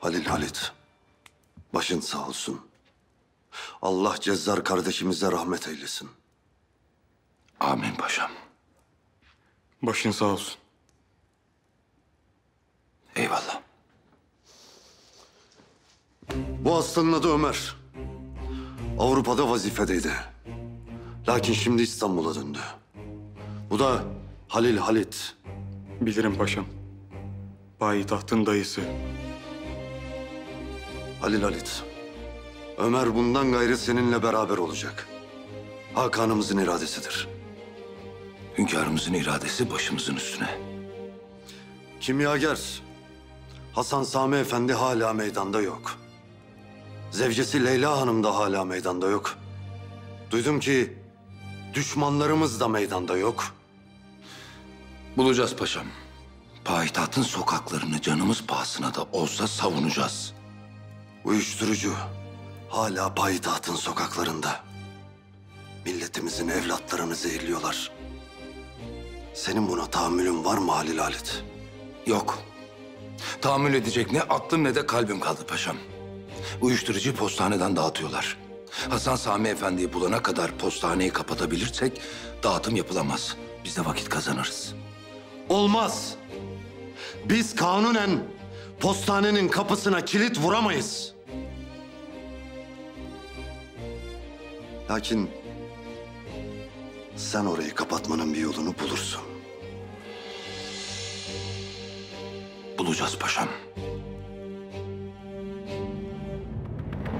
Halil Halit, başın sağ olsun. Allah Cezzar kardeşimize rahmet eylesin. Amin paşam. Başın sağ olsun. Eyvallah. Bu aslanın adı Ömer. Avrupa'da vazifedeydi. Lakin şimdi İstanbul'a döndü. Bu da Halil Halit. Bilirim paşam. Payitahtın dayısı. Halil Halit. Ömer bundan gayrı seninle beraber olacak. Hakan'ımızın iradesidir. Hünkârımızın iradesi başımızın üstüne. Kimyager Hasan Sami Efendi hala meydanda yok. Zevcesi Leyla Hanım da hala meydanda yok. Duydum ki düşmanlarımız da meydanda yok. Bulacağız paşam. Payitahtın sokaklarını canımız pahasına da olsa savunacağız. Uyuşturucu hala payitahtın sokaklarında. Milletimizin evlatlarını zehirliyorlar. Senin buna tahammülün var mı Halil Halit? Yok. Tahammül edecek ne aklım ne de kalbim kaldı paşam. Uyuşturucu postaneden dağıtıyorlar. Hasan Sami Efendi'yi bulana kadar postaneyi kapatabilirsek dağıtım yapılamaz. Biz de vakit kazanırız. Olmaz. Biz kanunen postanenin kapısına kilit vuramayız. Lakin sen orayı kapatmanın bir yolunu bulursun. Bulacağız paşam.